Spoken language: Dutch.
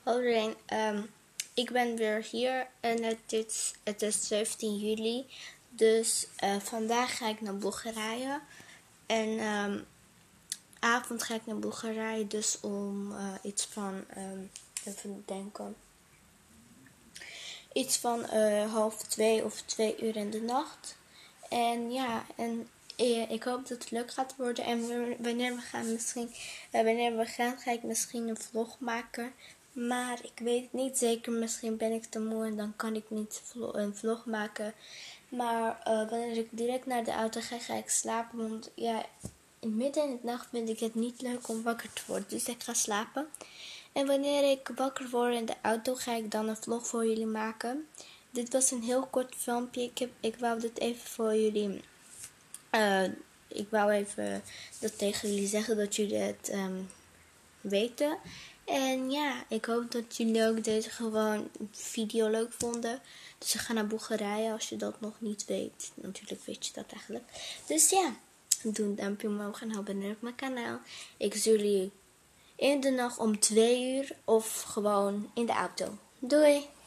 Hallo iedereen, ik ben weer hier en het is 17 juli, dus vandaag ga ik naar Bulgarije en avond ga ik naar Bulgarije, dus om iets van, even denken, iets van 1:30 of 2 uur in de nacht. En ja, ik hoop dat het leuk gaat worden. En wanneer we gaan, ga ik misschien een vlog maken. Maar ik weet het niet zeker. Misschien ben ik te moe en dan kan ik niet een vlog maken. Maar wanneer ik direct naar de auto ga, ga ik slapen. Want ja, midden in de nacht vind ik het niet leuk om wakker te worden. Dus ik ga slapen. En wanneer ik wakker word in de auto, ga ik dan een vlog voor jullie maken. Dit was een heel kort filmpje. Ik wou dit even voor jullie. Ik wou even dat tegen jullie zeggen dat jullie het weten. En ja, ik hoop dat jullie ook deze gewoon video leuk vonden. Dus we gaan naar Bulgarije als je dat nog niet weet. Natuurlijk weet je dat eigenlijk. Dus ja, doe een duimpje omhoog en abonneer op mijn kanaal. Ik zie jullie in de nacht om 2 uur of gewoon in de auto. Doei!